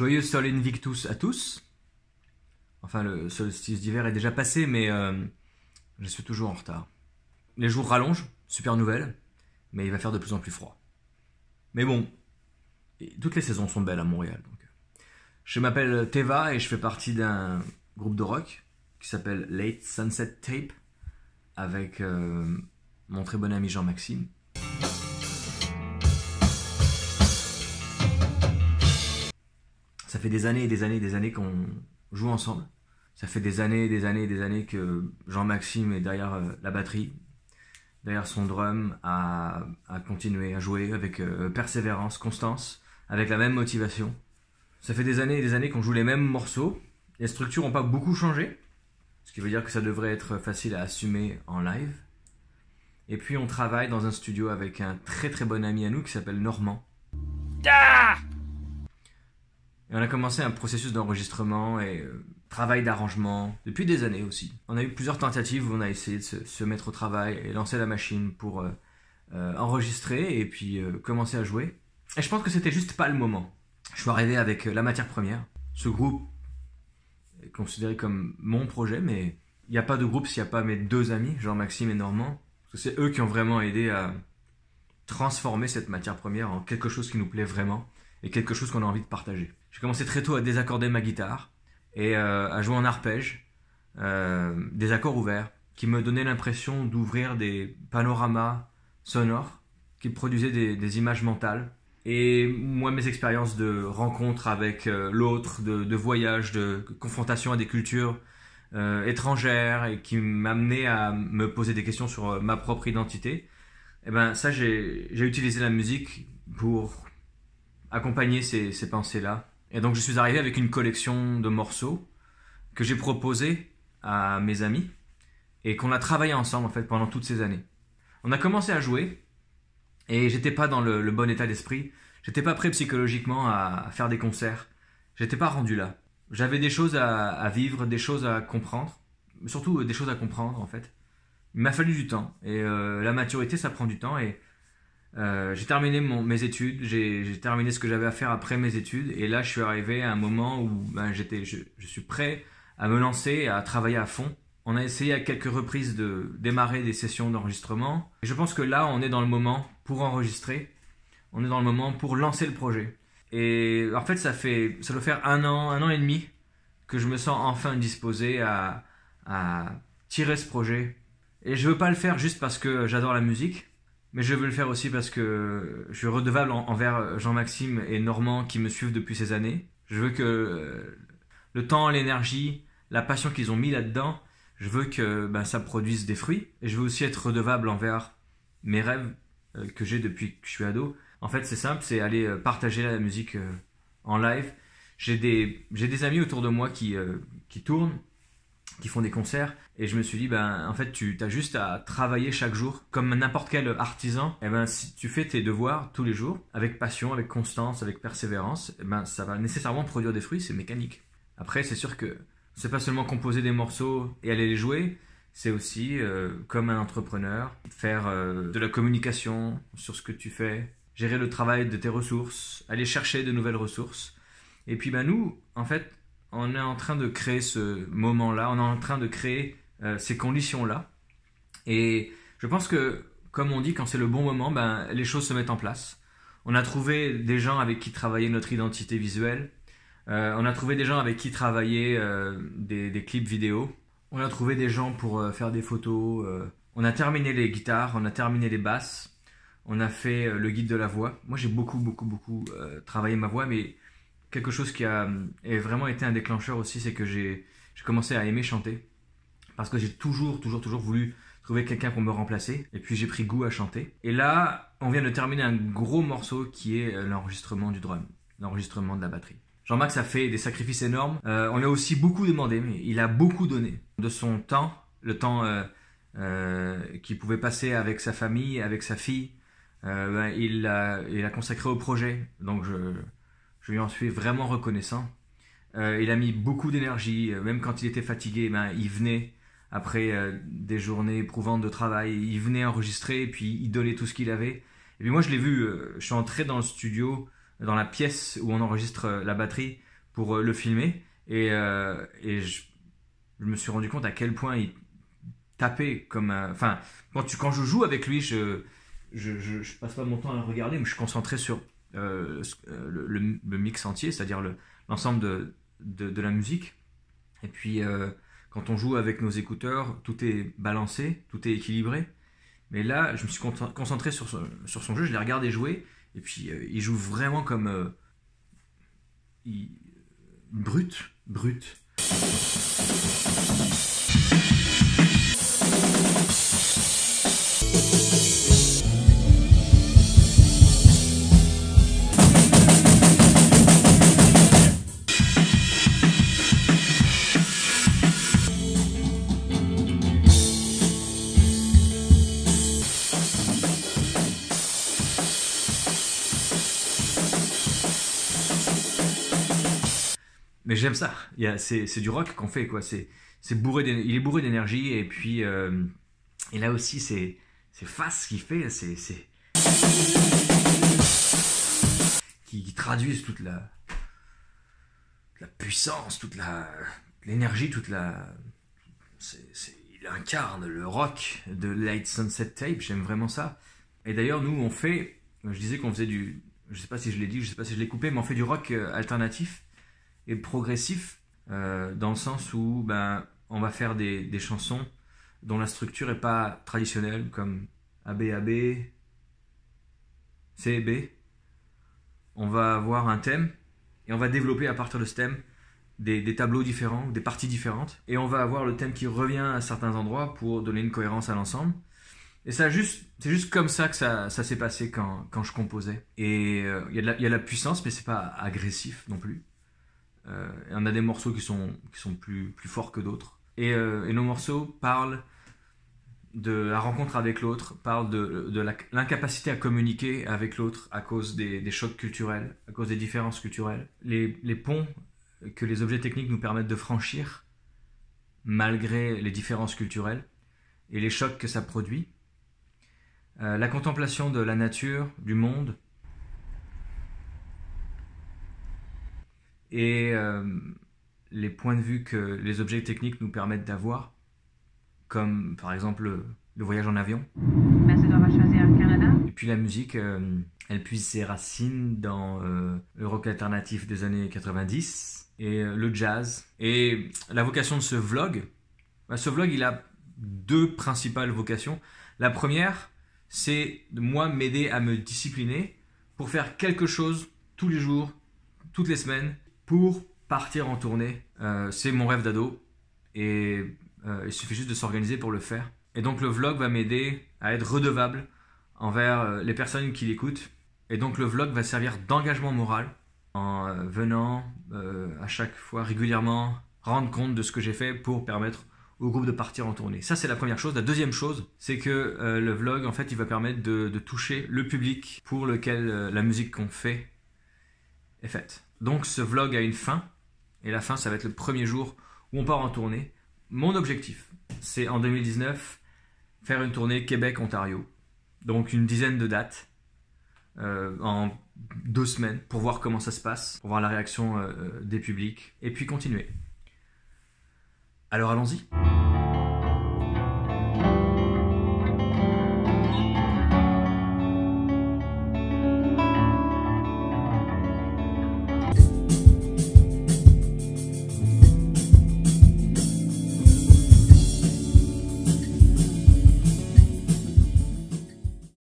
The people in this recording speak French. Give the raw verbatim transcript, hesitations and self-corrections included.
Joyeux Sol Invictus à tous. Enfin, le solstice d'hiver est déjà passé, mais euh, je suis toujours en retard. Les jours rallongent, super nouvelle, mais il va faire de plus en plus froid. Mais bon, toutes les saisons sont belles à Montréal. Donc. Je m'appelle Teva et je fais partie d'un groupe de rock qui s'appelle Late Sunset Tape avec euh, mon très bon ami Jean-Maxime. Ça fait des années et des années et des années qu'on joue ensemble. Ça fait des années et des années et des années que Jean-Maxime est derrière euh, la batterie, derrière son drum, à, à continuer à jouer avec euh, persévérance, constance, avec la même motivation. Ça fait des années et des années qu'on joue les mêmes morceaux. Les structures n'ont pas beaucoup changé, ce qui veut dire que ça devrait être facile à assumer en live. Et puis on travaille dans un studio avec un très très bon ami à nous qui s'appelle Normand. Ah Et on a commencé un processus d'enregistrement et euh, travail d'arrangement depuis des années aussi. On a eu plusieurs tentatives où on a essayé de se, se mettre au travail et lancer la machine pour euh, euh, enregistrer et puis euh, commencer à jouer. Et je pense que c'était juste pas le moment. Je suis arrivé avec la matière première. Ce groupe est considéré comme mon projet, mais il n'y a pas de groupe s'il n'y a pas mes deux amis, Jean-Maxime et Normand. Parce que c'est eux qui ont vraiment aidé à transformer cette matière première en quelque chose qui nous plaît vraiment et quelque chose qu'on a envie de partager. J'ai commencé très tôt à désaccorder ma guitare et euh, à jouer en arpège, euh, des accords ouverts, qui me donnaient l'impression d'ouvrir des panoramas sonores, qui produisaient des, des images mentales. Et moi, mes expériences de rencontres avec euh, l'autre, de, de voyage, de confrontation à des cultures euh, étrangères, et qui m'amenaient à me poser des questions sur euh, ma propre identité, et ben ça, j'ai, j'ai utilisé la musique pour accompagner ces, ces pensées-là. Et donc je suis arrivé avec une collection de morceaux que j'ai proposé à mes amis et qu'on a travaillé ensemble en fait pendant toutes ces années. On a commencé à jouer et j'étais pas dans le, le bon état d'esprit. J'étais pas prêt psychologiquement à, à faire des concerts. J'étais pas rendu là. J'avais des choses à, à vivre, des choses à comprendre, surtout des choses à comprendre en fait. Il m'a fallu du temps et euh, la maturité ça prend du temps et Euh, j'ai terminé mon, mes études, j'ai, j'ai terminé ce que j'avais à faire après mes études et là je suis arrivé à un moment où ben, j'étais, je, je suis prêt à me lancer, à travailler à fond. On a essayé à quelques reprises de démarrer des sessions d'enregistrement et je pense que là on est dans le moment pour enregistrer, on est dans le moment pour lancer le projet. Et en fait ça fait, ça doit faire un an, un an et demi que je me sens enfin disposé à, à tirer ce projet. Et je veux pas le faire juste parce que j'adore la musique, mais je veux le faire aussi parce que je suis redevable envers Jean-Maxime et Normand qui me suivent depuis ces années. Je veux que le temps, l'énergie, la passion qu'ils ont mis là-dedans, je veux que ben, ça produise des fruits. Et je veux aussi être redevable envers mes rêves que j'ai depuis que je suis ado. En fait, c'est simple, c'est aller partager la musique en live. J'ai des, j'ai des amis autour de moi qui, qui tournent, qui font des concerts, et je me suis dit ben en fait tu as juste à travailler chaque jour comme n'importe quel artisan. Et ben si tu fais tes devoirs tous les jours avec passion, avec constance, avec persévérance, et ben ça va nécessairement produire des fruits, c'est mécanique. Après c'est sûr que c'est pas seulement composer des morceaux et aller les jouer, c'est aussi euh, comme un entrepreneur faire euh, de la communication sur ce que tu fais, gérer le travail de tes ressources, aller chercher de nouvelles ressources. Et puis ben nous en fait on est en train de créer ce moment-là, on est en train de créer euh, ces conditions-là. Et je pense que, comme on dit, quand c'est le bon moment, ben, les choses se mettent en place. On a trouvé des gens avec qui travailler notre identité visuelle. Euh, on a trouvé des gens avec qui travailler euh, des, des clips vidéo. On a trouvé des gens pour euh, faire des photos. Euh. On a terminé les guitares, on a terminé les basses. On a fait euh, le guide de la voix. Moi, j'ai beaucoup, beaucoup, beaucoup euh, travaillé ma voix, mais quelque chose qui a vraiment été un déclencheur aussi, c'est que j'ai, j'ai commencé à aimer chanter. Parce que j'ai toujours, toujours, toujours voulu trouver quelqu'un pour me remplacer. Et puis j'ai pris goût à chanter. Et là, on vient de terminer un gros morceau qui est l'enregistrement du drum, l'enregistrement de la batterie. Jean-Max a fait des sacrifices énormes. Euh, on a aussi beaucoup demandé, mais il a beaucoup donné de son temps, le temps euh, euh, qu'il pouvait passer avec sa famille, avec sa fille. Euh, ben, il l'a il a consacré au projet. Donc je... Je lui en suis vraiment reconnaissant. Euh, il a mis beaucoup d'énergie, même quand il était fatigué, ben, il venait après euh, des journées éprouvantes de travail, il venait enregistrer et puis il donnait tout ce qu'il avait. Et puis moi je l'ai vu, euh, je suis entré dans le studio, dans la pièce où on enregistre euh, la batterie, pour euh, le filmer. Et, euh, et je, je me suis rendu compte à quel point il tapait comme un... Enfin, quand, tu, quand je joue avec lui, je, je, je, je passe pas mon temps à le regarder, mais je suis concentré sur euh, le, le, le mix entier, c'est-à-dire le, l'ensemble de, de, de la musique. Et puis, euh, quand on joue avec nos écouteurs, tout est balancé, tout est équilibré. Mais là, je me suis concentré sur son, sur son jeu, je l'ai regardé jouer, et puis euh, il joue vraiment comme... Euh, il, brut, brut. Mais j'aime ça. Il y a, c'est, c'est du rock qu'on fait, quoi. C'est, c'est bourré il est bourré d'énergie, et puis euh, et là aussi c'est c'est face qu'il fait, c'est c'est qui, qui traduisent toute la la puissance, toute la l'énergie, toute la c'est, c'est, il incarne le rock de Late Sunset Tape. J'aime vraiment ça. Et d'ailleurs, nous on fait, je disais qu'on faisait du, je sais pas si je l'ai dit, je sais pas si je l'ai coupé, mais on fait du rock alternatif et progressif, euh, dans le sens où ben, on va faire des, des chansons dont la structure n'est pas traditionnelle, comme A B A B, C B. On va avoir un thème et on va développer à partir de ce thème des, des tableaux différents, des parties différentes, et on va avoir le thème qui revient à certains endroits pour donner une cohérence à l'ensemble. Et ça juste, c'est juste comme ça que ça, ça s'est passé quand, quand je composais. Et il euh, y, y a la puissance, mais c'est pas agressif non plus. Euh, on a des morceaux qui sont, qui sont plus, plus forts que d'autres. Et, euh, et nos morceaux parlent de la rencontre avec l'autre, parlent de, de la, l'incapacité à communiquer avec l'autre à cause des, des chocs culturels, à cause des différences culturelles. Les, les ponts que les objets techniques nous permettent de franchir, malgré les différences culturelles, et les chocs que ça produit. Euh, la contemplation de la nature, du monde, et euh, les points de vue que les objets techniques nous permettent d'avoir, comme par exemple le, le voyage en avion. Merci d'avoir choisi Air Canada. Et puis la musique, euh, elle puise ses racines dans euh, le rock alternatif des années quatre-vingt-dix et euh, le jazz. Et la vocation de ce vlog, bah, ce vlog il a deux principales vocations. La première, c'est de moi m'aider à me discipliner pour faire quelque chose tous les jours, toutes les semaines, pour partir en tournée. Euh, c'est mon rêve d'ado et euh, il suffit juste de s'organiser pour le faire. Et donc le vlog va m'aider à être redevable envers euh, les personnes qui l'écoutent. Et donc le vlog va servir d'engagement moral en euh, venant euh, à chaque fois régulièrement rendre compte de ce que j'ai fait pour permettre au groupe de partir en tournée. Ça, c'est la première chose. La deuxième chose, c'est que euh, le vlog, en fait, il va permettre de, de toucher le public pour lequel euh, la musique qu'on fait est faite. Donc ce vlog a une fin, et la fin, ça va être le premier jour où on part en tournée. Mon objectif, c'est en deux mille dix-neuf, faire une tournée Québec-Ontario. Donc une dizaine de dates euh, en deux semaines pour voir comment ça se passe, pour voir la réaction euh, des publics, et puis continuer. Alors allons-y.